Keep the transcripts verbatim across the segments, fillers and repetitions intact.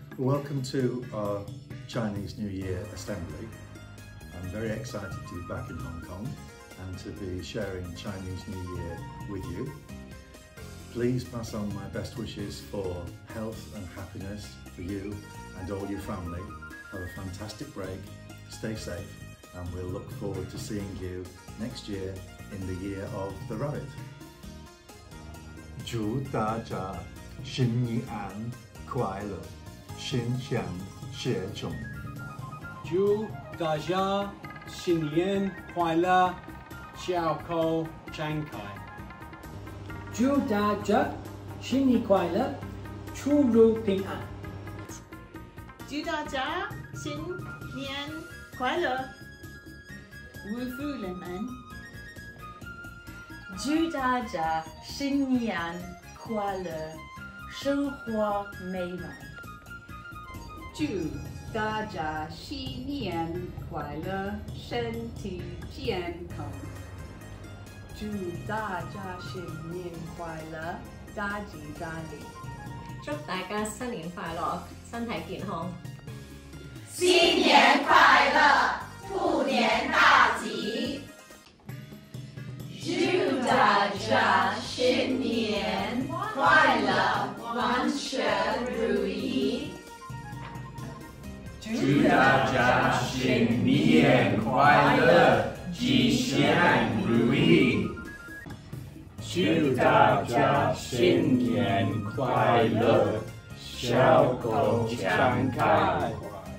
Welcome to our Chinese New Year assembly. I'm very excited to be back in Hong Kong and to be sharing Chinese New Year with you. Please pass on my best wishes for health and happiness for you and all your family. Have a fantastic break, stay safe, and we'll look forward to seeing you next year in the year of the rabbit. 祝大家新年快乐，心想事成。 祝大家新年快乐，笑口常开。 祝大家新年快乐，出入平安。 祝大家新年快乐，五福临门。 祝大家新年快乐，生活美满。 祝大家新年快乐，身体健康。 祝大家新年快乐，大吉大利。 祝大家新年快乐，身体健康。 新年快乐，兔年大吉。祝大家新年快乐，万事如意。 祝大家新年快乐，吉祥如意。祝大家新年快乐，笑口常开。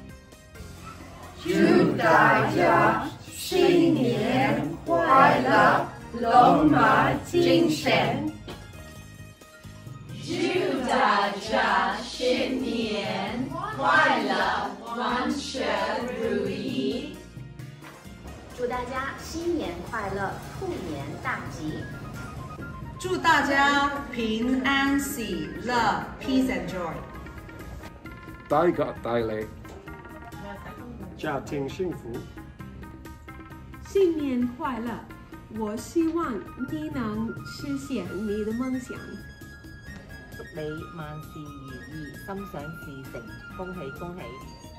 祝大家新年快乐，龙马精神。祝大家新年快乐，万事如意。 祝大家新年快乐，兔年大吉。 祝大家平安喜乐 ，peace and joy。 大吉大利，家庭幸福。 新年快乐！我希望你能实现你的梦想。 祝你萬事如意，心想事成，恭喜恭喜！